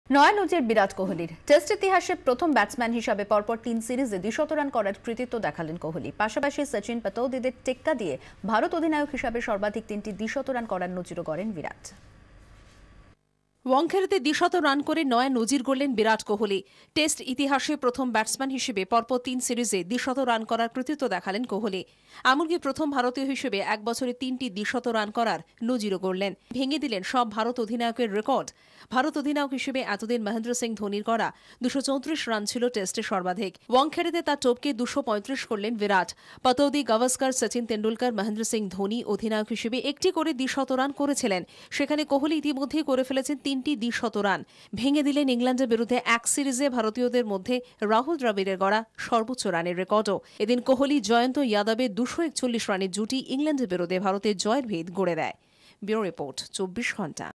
নয়া নজির বিরাট কোহলির টেস্ট ইতিহাসে প্রথম ব্যাটসম্যান হিসাবে পরপর 3 সিরিজে 200 রান করার কৃতিত্ব দেখালেন কোহলি। পাশাপাশি সচিন পতৌদিদের টেক্কা দিয়ে ভারত অধিনায়ক হিসাবে সর্বাধিক 3টি 200 রান করার নজিরও গড়েন বিরাট। ওয়াংখেড়েতে 200 রান করে নয়া নজির গড়লেন বিরাট কোহলি। টেস্ট ইতিহাসে প্রথম ব্যাটসম্যান হিসেবে পরপর 3 সিরিজে 200 রান করার কৃতিত্ব দেখালেন কোহলি। এমনকি প্রথম ভারতীয় হিসেবে এক বছরে 3টি 200 রান করার নজিরও গড়লেন। ভেঙে দিলেন সব ভারত অধিনায়কের রেকর্ড। ভারত অধিনায়ক হিসেবে এতদিন মহেন্দ্র সিং ধোনির করা 234 রান ছিল টেস্টে সর্বাধিক। ওয়াংখেড়েতে তার টপকে 235 করলেন বিরাট। পতৌদি, গাভাস্কর, সচিন তেন্ডুলকর, মহেন্দ্র সিং ধোনি অধিনায়ক হিসেবে একটি করে 200 রান করেছিলেন। সেখানে কোহলি ইতিমধ্যেই করে ফেলেছেন 3টি 200 রান। ভেঙে দিলেন ইংল্যান্ডের বিরুদ্ধে এক সিরিজে ভারতীয়দের মধ্যে রাহুল দ্রাবিড়ের গড়া সর্বোচ্চ রানের রেকর্ডও। এদিন কোহলি, জয়ন্ত যাদবের 241 রানের জুটি ইংল্যান্ডের বিরুদ্ধে ভারতের জয়ের ভিত গড়ে দেয়। ব্যুরো রিপোর্ট, 24 ঘন্টা।